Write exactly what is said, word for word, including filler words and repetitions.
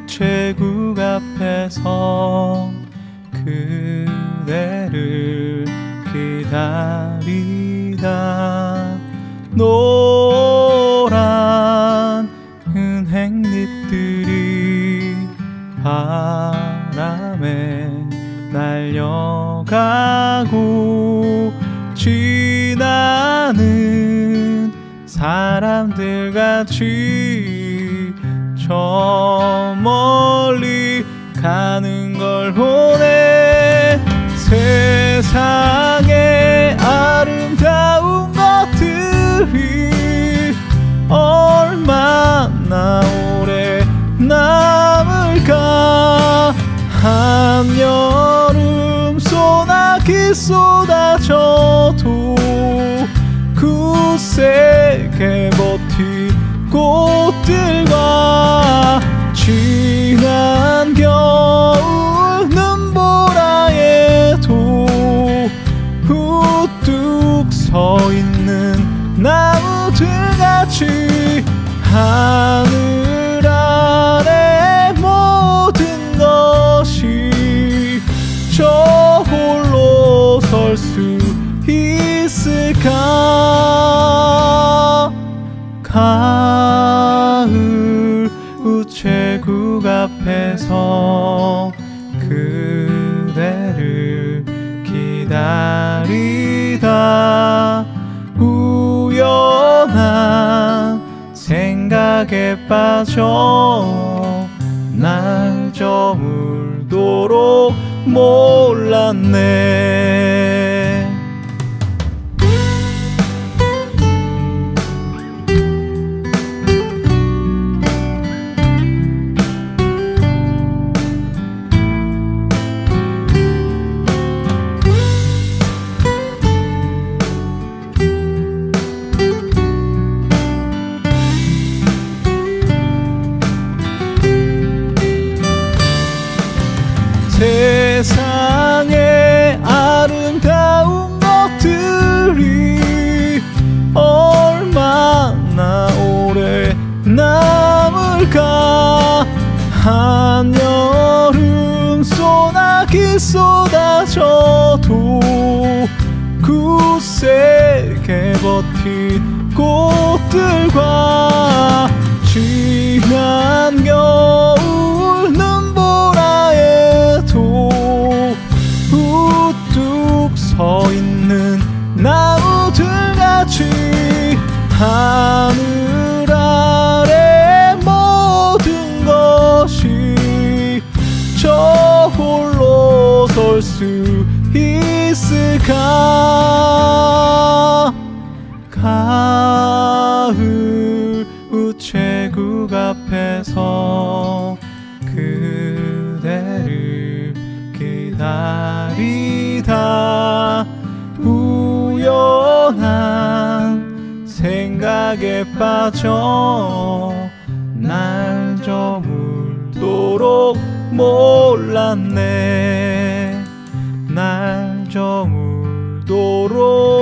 우체국 앞에서 그대를 기다리다 노란 은행잎들이 바람에 날려가고 지나는 사람들 같이 저 멀리 가는 걸 보네. 세상에 아름다운 것들이 얼마나 오래 남을까. 한여름 소나기 쏟아져도 굳세게 버틴 꽃들과 지난 겨울 눈보라에도 우뚝 서 있는 나무들같이 하늘 아래 모든 것이 저 홀로 설 수 있을까. 가을 우체국 앞에서 그대를 기다리다 우연한 생각에 빠져 날 저물도록 몰랐네. 세상에 아름다운 것들이 얼마나 오래 남을까. 한여름 소나기 쏟아져도 굳세게 버틴 꽃들과 지난 겨울 눈보라에도 우뚝 서 있는 나무들같이 하늘 아래 모든 것이 저 홀로 설 수 있을까. 가을 우체국 앞에서 그대를 기다리다 우연한 생각에 빠져 날 저물도록 몰랐네. 날 저물도록